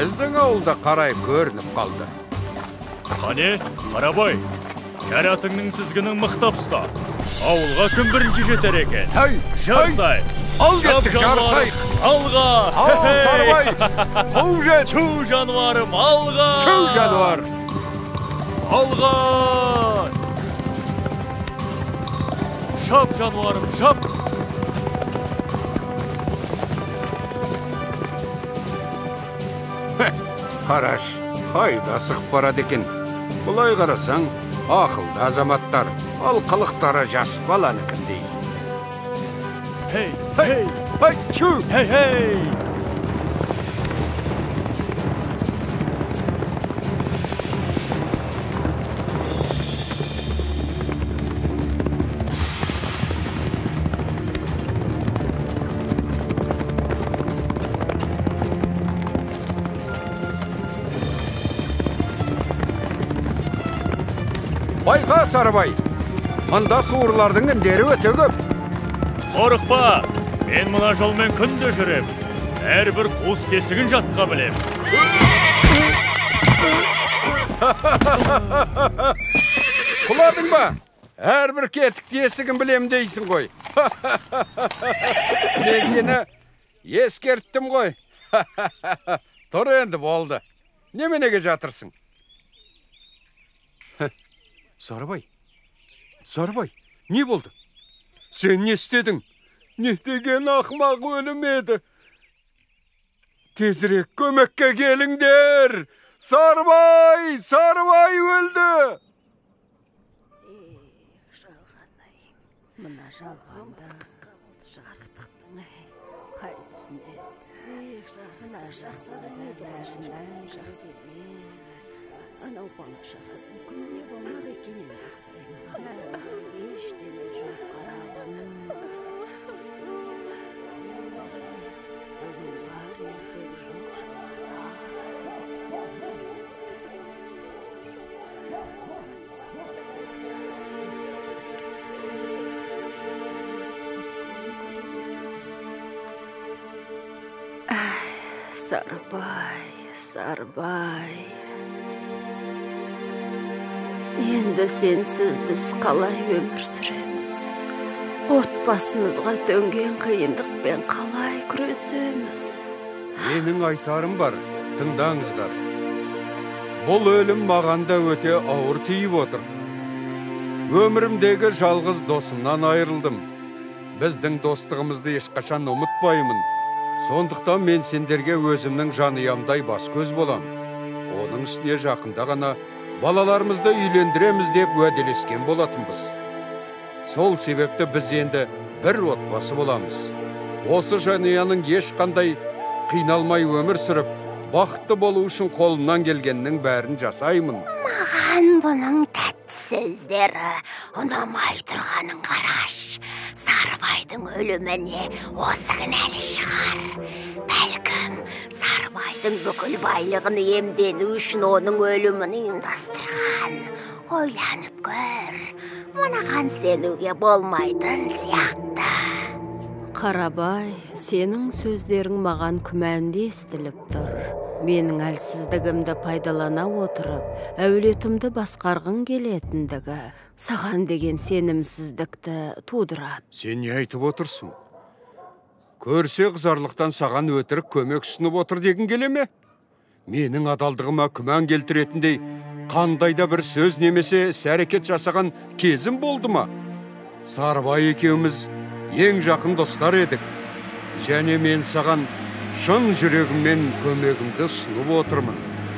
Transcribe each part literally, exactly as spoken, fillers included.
біздің ауылда қарай көрініп қалды. Қане, Қарабай, кәратыңның тізгінің мықтап ұста. Ауылға кім бірінші жетер екен? Әй, жарысай. Ал кеттік, жарысайық. Алға. Ал, Сарыбай, қуып жет. Шу жануарым, алға. Шу жануар. Алға. Шап жануарым, шап. Қараш, қайда сығып барады екен. Бұлай қарасаң, ақылды азаматтар, ал қылықтары жас баланыкіндей. Хей, хей, хей, чу, хей, хей. Байқа, Сарыбай, мұнда суырлардың індері өте көп. Қорықпа, мен мұна жолмен күнде жүрем. Әрбір қуыс тесігін жатқа білем. Құладың ба? Әрбір кетік тесігін білем дейсің ғой. Мен сені ескерттім ғой. Тұр енді болды. Неменеге жатырсың? Сарыбай, Сарыбай, не болды? Сен не істедің? Не деген ақмақ өлім еді? Тезірек көмекке келіңдер! Сарыбай, Сарыбай өлді! Жалғанай, мұна жалғанда қысқа болды жарықтықтың, қайтсын еді. Мұна жақсадан еді, жақсы емес. Анау бала шағасының күніне болмақ екенен ақтаймын. Ештеңе жоқ қарағым. Бүгін бар ертең жоқ жалғана. Сарыбай, Сарыбай. Енді сенсіз біз қалай өмір сүреміз? Отбасымызға төнген қиындықпен қалай күресеміз? Менің айтарым бар, тыңдаңыздар. Бұл өлім мағанда өте ауыр тиіп отыр. Өмірімдегі жалғыз досымнан айырылдым. Біздің достығымызды ешқашан ұмытпаймын. Сондықтан мен сендерге өзімнің жанұямдай бас көз болам. Оның үстіне жақында ғана балаларымызды үйлендіреміз деп уәделескен болатынбыз. Сол себепті біз енді бір отбасы боламыз. Осы жанұяның ешқандай қиналмай өмір сүріп, бақытты болу үшін қолымнан келгеннің бәрін жасаймын. Маған бұның тәтті сөздері ұнамай тұрғанын қараш. Сарыбайдың өліміне осы кінәлі шығар. Бәлкім Сарыбайдың бүкіл байлығын иемдену үшін оның өлімін ұйымдастырған. Ойланып көр, мынаған сенуге болмайтын сияқты. Қарабай, сенің сөздерің маған күмәнді естіліп тұр. Менің әлсіздігімді пайдалана отырып, әулетімді басқарғың келетіндігі саған деген сенімсіздікті тудырады. Сен не айтып отырсың? Көрсе қызарлықтан саған өтірік көмек ұсынып отыр деген келе ме? Менің адалдығыма күмән келтіретіндей қандайда бір сөз немесе іс-әрекет жасаған кезім болды ма? Сарыбай екеуміз ең жақын достар едік. Және мен саған шын жүрегіммен көмегімді ұсынып отырмын.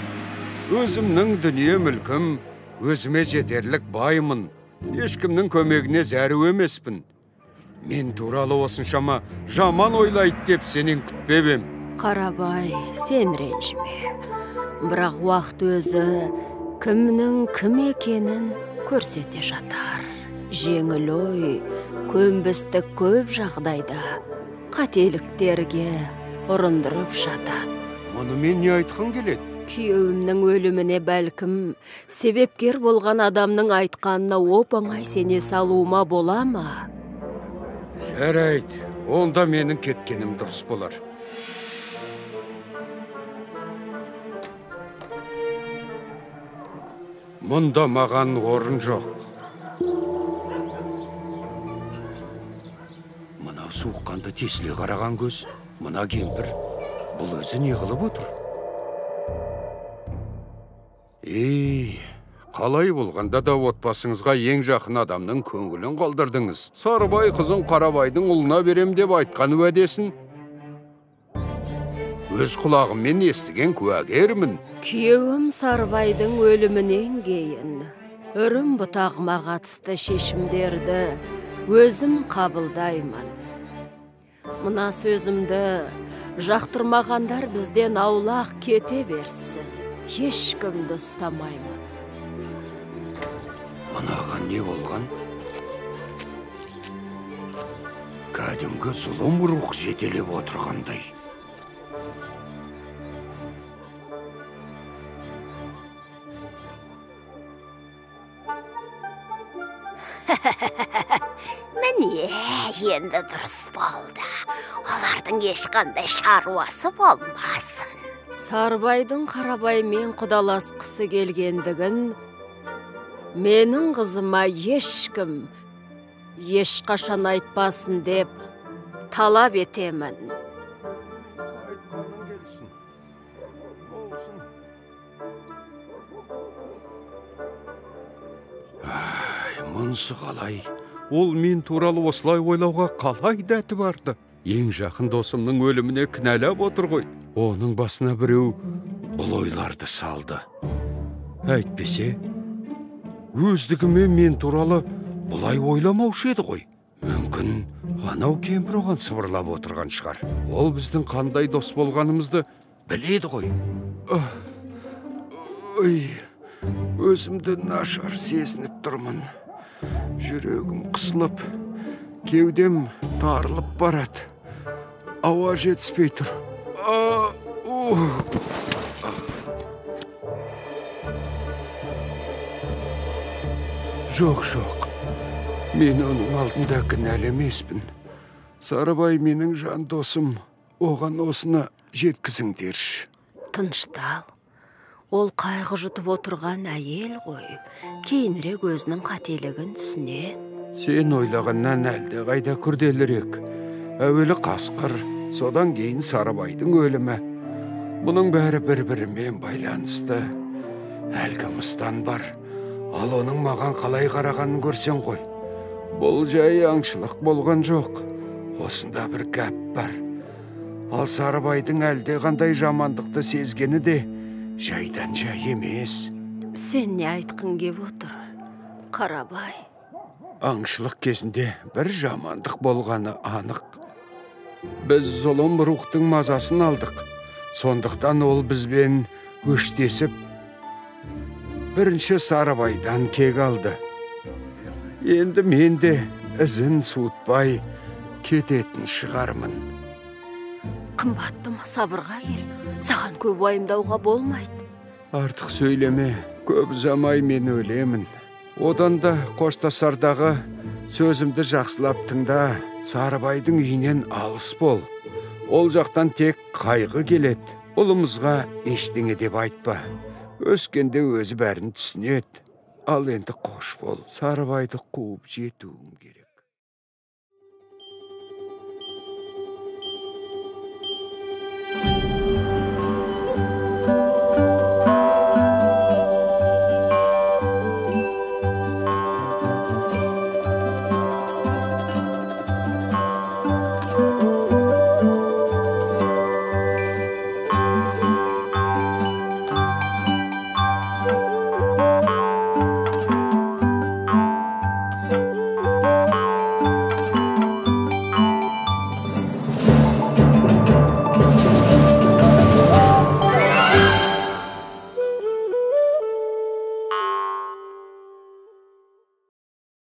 Өзімнің дүние мүлкім, өзіме жетерлік баймын. Ешкімнің көмегіне зәру емеспін. Мен туралы осыншама жаман ойлайды деп сенен күтпебем. Қарабай, сен ренжіме. Бірақ уақыт өзі кімнің кім екенін көрсете жатар. Жеңіл ой, көнбістік көп жағдайда қателіктерге ұрындырып жатады. Оны мен не айтқым келеді? Күйеуімнің өліміне бәлкім себепкер болған адамның айтқанына оп-оңай сене салуыма бола ма? Жарайды, онда менің кеткенім дұрыс болар. Мұнда маған орын жоқ. Мына суыққанды тесіле қараған көз, мына кемпір, бұл өзі не қылып отыр? Ей, қалай болғанда да отбасыңызға ең жақын адамның көңілін қалдырдыңыз. Сарыбай қызын Қарабайдың ұлына берем деп айтқан уәдесін өз құлағыммен естіген куәгермін. Күйеуім Сарыбайдың өлімінен кейін үрім бұтағыма қатысты шешімдерді өзім қабылдаймын. Мына сөзімді жақтырмағандар бізден аулақ кете берсін. Ешкімді ұстамаймын. Мынаған не болған? Кәдімгі зұлым рух жетелеп отырғандай. Міне, енді дұрыс болды. Олардың ешқандай шаруасы болмасын. Сарыбайдың Қарабаймен құдаласқысы келгендігін менің қызыма ешкім ешқашан айтпасын деп талап етемін. Айтқаның келсін. Болсын. Мұнысы қалай? Ол мен туралы осылай ойлауға қалай дәті барды? Ең жақын досымның өліміне кінәлап отыр ғой. Оның басына біреу бұл ойларды салды. Әйтпесе, өздігіме мен туралы бұлай ойламаушы еді ғой. Мүмкін, анау кемпір оған сыбырлап отырған шығар. Ол біздің қандай дос болғанымызды біледі ғой. Ой, өзімді нашар сезініп тұрмын. Жүрегім қысылып, кеудем тарылып барады. Ауа жетіспей тұр. Жоқ, жоқ. Мен оның алдында кінәлі емеспін. Сарыбай менің жан досым. Оған осыны жеткізіңдерші. Тыныштал. Ол қайғы жұтып отырған әйел ғой. Кейінірек өзінің қателігін түсінеді. Сен ойлағаннан әлде қайда күрделірек. Әуелі қасқыр, содан кейін Сарыбайдың өлімі. Бұның бәрі бір-бірімен байланысты. Әлгі мыстан бар. Ал оның маған қалай қарағанын көрсең ғой. Бұл жай аңшылық болған жоқ. Осында бір гәп бар. Ал Сарыбайдың әлде қандай жамандықты сезгені де жайдан жай емес. Сен не айтқың кеп отыр, Қарабай? Аңшылық кезінде бір жамандық болғаны анық. Біз зұлым рухтың мазасын алдық. Сондықтан ол бізбен өштесіп, бірінші Сарыбайдан кек алды. Енді мен де ізін суытпай кететін шығармын. Қымбаттым, сабырға кел. Саған көп уайымдауға болмайды. Артық сөйлеме, көп ұзамай мен өлемін. Одан да қоштасардағы сөзімді жақсылап тыңда. Сарыбайдың үйінен алыс бол. Ол жақтан тек қайғы келеді. Ұлымызға ештеңе деп айтпа. Өскенде өзі бәрін түсінеді. Ал енді қош бол. Сарыбайды қуып жетуім керек.